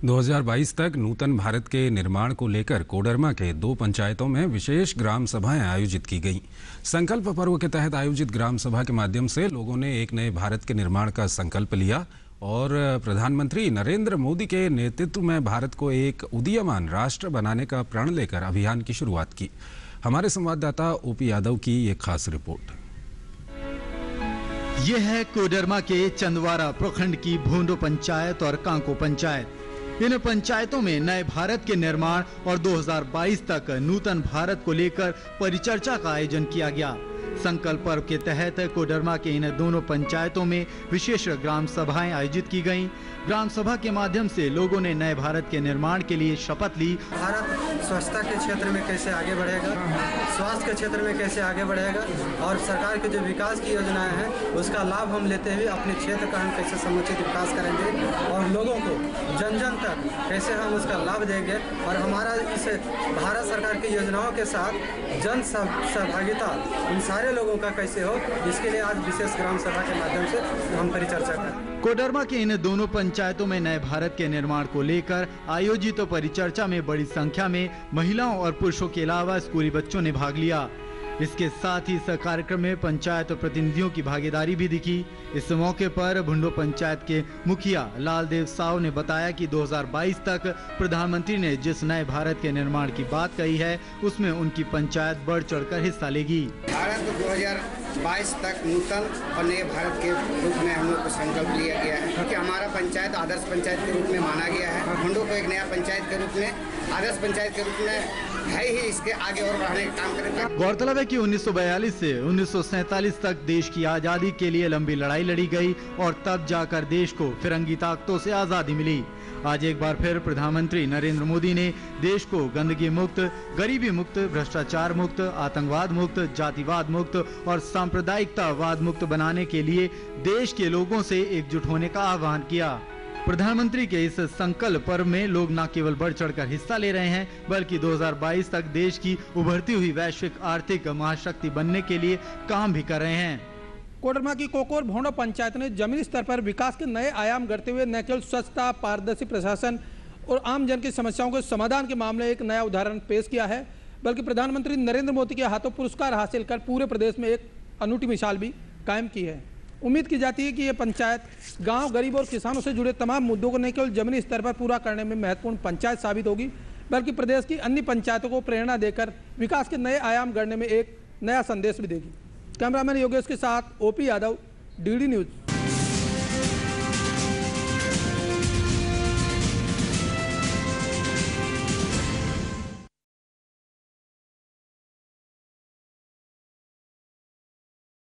2022 तक नूतन भारत के निर्माण को लेकर कोडरमा के 2 पंचायतों में विशेष ग्राम सभाएं आयोजित की गईं। संकल्प पर्व के तहत आयोजित ग्राम सभा के माध्यम से लोगों ने एक नए भारत के निर्माण का संकल्प लिया और प्रधानमंत्री नरेंद्र मोदी के नेतृत्व में भारत को एक उदीयमान राष्ट्र बनाने का प्रण लेकर अभियान की शुरुआत की। हमारे संवाददाता ओपी यादव की एक खास रिपोर्ट। यह है कोडरमा के चंदवारा प्रखंड की भोंडो पंचायत और कांको पंचायत। इन पंचायतों में नए भारत के निर्माण और 2022 तक नूतन भारत को लेकर परिचर्चा का आयोजन किया गया। संकल्प पर्व के तहत कोडरमा के इन दोनों पंचायतों में विशेष ग्राम सभाएं आयोजित की गईं। ग्राम सभा के माध्यम से लोगों ने नए भारत के निर्माण के लिए शपथ ली। भारत स्वच्छता के क्षेत्र में कैसे आगे बढ़ेगा, स्वास्थ्य के क्षेत्र में कैसे आगे बढ़ेगा और सरकार की जो विकास की योजनाएं हैं उसका लाभ हम लेते हुए अपने क्षेत्र का हम कैसे समुचित विकास करेंगे और लोगों को जन जन तक कैसे हम उसका लाभ देंगे और हमारा इस भारत सरकार की योजनाओं के साथ जन सहभागिता इन सारे लोगों का कैसे हो, इसके लिए आज विशेष ग्राम सभा के माध्यम से हम परिचर्चा करें। कोडरमा के इन दोनों पंचायतों में नए भारत के निर्माण को लेकर आयोजित परिचर्चा में बड़ी संख्या में महिलाओं और पुरुषों के अलावा स्कूली बच्चों ने भाग लिया। इसके साथ ही इस कार्यक्रम में पंचायत प्रतिनिधियों की भागीदारी भी दिखी। इस मौके पर भुंडो पंचायत के मुखिया लालदेव साव ने बताया कि 2022 तक प्रधानमंत्री ने जिस नए भारत के निर्माण की बात कही है उसमें उनकी पंचायत बढ़ चढ़कर हिस्सा लेगी। भारत 2022 तक नूतन और नए भारत के रूप में हम लोग को संकल्प लिया गया है, क्योंकि हमारा पंचायत आदर्श पंचायत के रूप में माना गया है। भुंडो को एक नया पंचायत के रूप में, आदर्श पंचायत के रूप में है ही, इसके आगे और बढ़ाने का काम करेंगे। गौरतलब है कि 1942 से 1947 तक देश की आजादी के लिए लंबी लड़ाई लड़ी गई और तब जाकर देश को फिरंगी ताकतों से आजादी मिली। आज एक बार फिर प्रधानमंत्री नरेंद्र मोदी ने देश को गंदगी मुक्त, गरीबी मुक्त, भ्रष्टाचार मुक्त, आतंकवाद मुक्त, जातिवाद मुक्त और सांप्रदायिकतावाद मुक्त बनाने के लिए देश के लोगों से एकजुट होने का आह्वान किया। प्रधानमंत्री के इस संकल्प पर्व में लोग न केवल बढ़ चढ़कर हिस्सा ले रहे हैं, बल्कि 2022 तक देश की उभरती हुई वैश्विक आर्थिक महाशक्ति बनने के लिए काम भी कर रहे हैं। कोडरमा की कोकोर भोंडो पंचायत ने जमीनी स्तर पर विकास के नए आयाम गढ़ते हुए न केवल स्वच्छता, पारदर्शी प्रशासन और आम जन की समस्याओं के समाधान के मामले एक नया उदाहरण पेश किया है, बल्कि प्रधानमंत्री नरेंद्र मोदी के हाथों पुरस्कार हासिल कर पूरे प्रदेश में एक अनूठी मिसाल भी कायम की है। उम्मीद की जाती है कि ये पंचायत गांव, गरीब और किसानों से जुड़े तमाम मुद्दों को न केवल जमीनी स्तर पर पूरा करने में महत्वपूर्ण पंचायत साबित होगी, बल्कि प्रदेश की अन्य पंचायतों को प्रेरणा देकर विकास के नए आयाम गढ़ने में एक नया संदेश भी देगी। कैमरामैन योगेश के साथ ओपी यादव, डीडी न्यूज़।